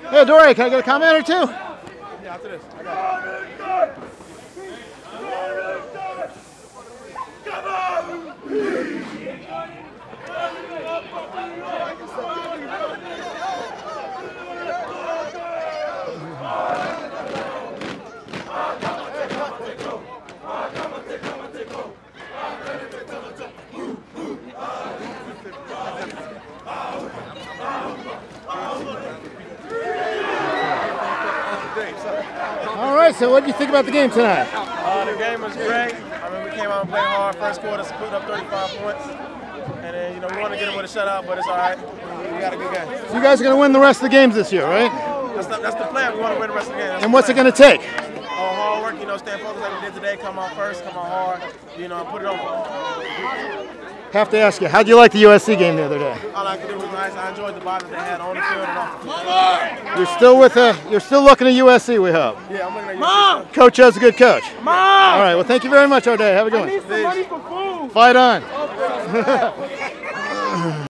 Hey, Dory, can I get a comment or two? Yeah, after this. I got it. All right, so what do you think about the game tonight? The game was great. I mean, we came out and played hard. First quarter, put up 35 points. And then, you know, we wanted to get them with a shutout, but it's all right. We got a good game. So you guys are going to win the rest of the games this year, right? That's the plan. We want to win the rest of the game. And what's it going to take? Hard work, you know, staying focused like we did today. Come on first, come on hard, you know, put it on. Have to ask you, how'd you like the USC game the other day? I liked it. It was nice. I enjoyed the body they had on the field and off the field. You're still looking at USC, we hope. Yeah, I'm looking at USC. Coach O's a good coach. Mom! All right, well, thank you very much, O'Day. Have a good one. I need some money for food. Fight on.